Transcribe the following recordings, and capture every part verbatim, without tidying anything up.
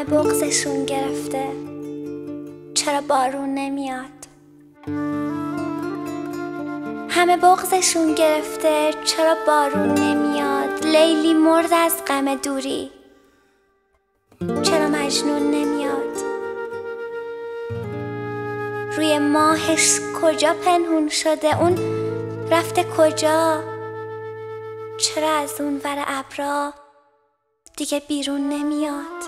همه بغضشون گرفته، چرا بارون نمیاد؟ همه بغضشون گرفته، چرا بارون نمیاد؟ لیلی مرد از غم دوری، چرا مجنون نمیاد؟ روی ماهش کجا پنهون شده؟ اون رفته کجا؟ چرا از اون ور ابرا دیگه بیرون نمیاد؟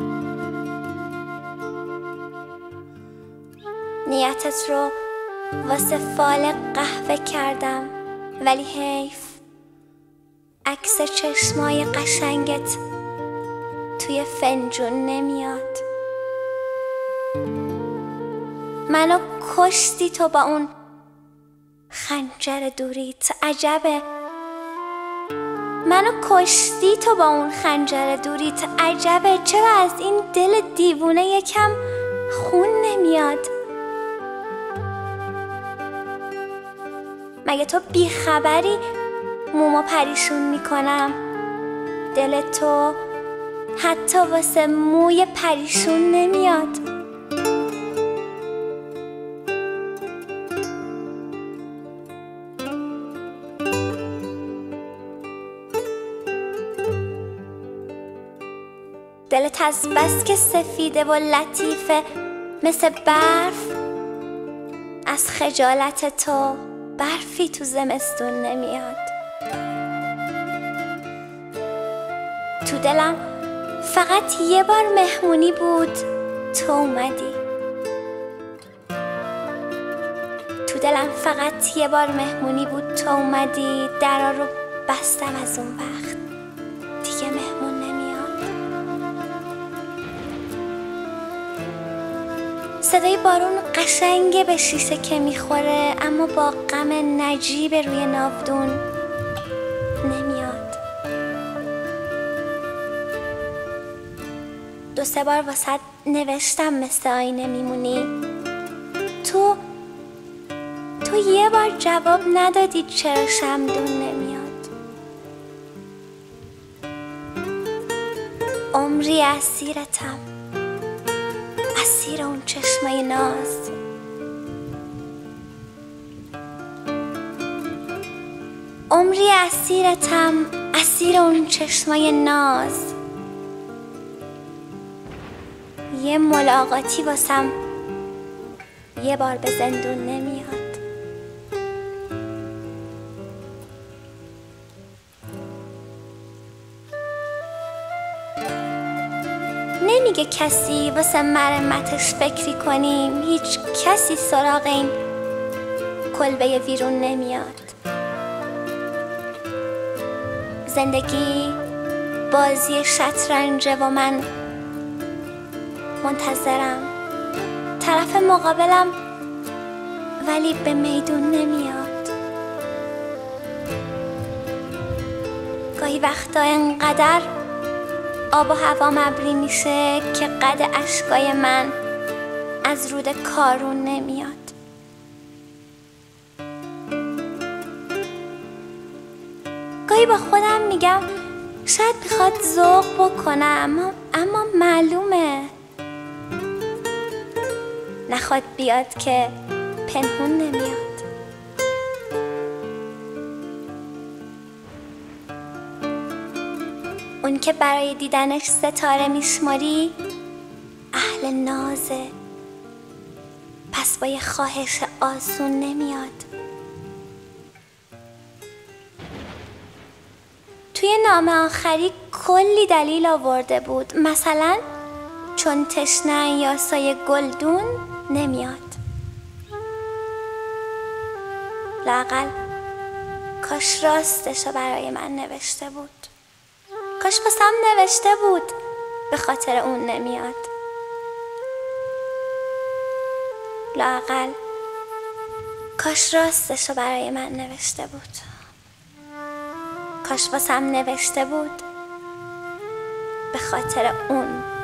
نیتت رو واسه فال قهوه کردم، ولی حیف عکس چشمای قشنگت توی فنجون نمیاد. منو کشتی تو با اون خنجر دوریت، عجبه. منو کشتی تو با اون خنجر دوریت، عجبه. چرا از این دل دیوونه یکم خون نمیاد؟ مگه تو بیخبری مومو پریشون میکنم؟ دل تو حتی واسه موی پریشون نمیاد. دلت از بس که سفیده و لطیفه مثل برف، از خجالت تو برفی تو زمستون نمیاد. تو دلم فقط یه بار مهمونی بود، تو اومدی. تو دلم فقط یه بار مهمونی بود، تو اومدی. درا رو بستم از اون وقت دیگه مهمون نمیاد. صدای بارون قشنگه به شیشه که میخوره، اما با غم نجیب روی ناودون نمیاد. دو سه بار واسه نوشتم مثل آینه میمونی، تو تو یه بار جواب ندادی چرا شمدون نمیاد. عمری اسیرتم، اسیر اون چشمای ناز. عمری اسیرتم، اسیر اون چشمای ناز. یه ملاقاتی واسم یه بار به زندون نمیاد. نمیگه کسی واسه مرمتش فکری کنیم، هیچ کسی سراغ این کلبه ویرون نمیاد. زندگی بازی شطرنجه و من منتظرم، طرف مقابلم ولی به میدون نمیاد. گاهی وقتا انقدر آب و هوا مبری میشه که قد اشکای من از رود کارون نمیاد. گاهی با خودم میگم شاید میخواد ذوق بکنم، اما, اما معلومه نخواد بیاد که پنهون نمیاد. اون که برای دیدنش ستاره میشماری اهل نازه، پس با یه خواهش آسون نمیاد. توی نامه آخری کلی دلیل آورده بود، مثلا چون تشنه یاسای گلدون نمیاد. لااقل کاش راستشو برای من نوشته بود، کاش واسم نوشته بود به خاطر اون نمیاد. لااقل کاش راستشو برای من نوشته بود، کاش واسم نوشته بود به خاطر اون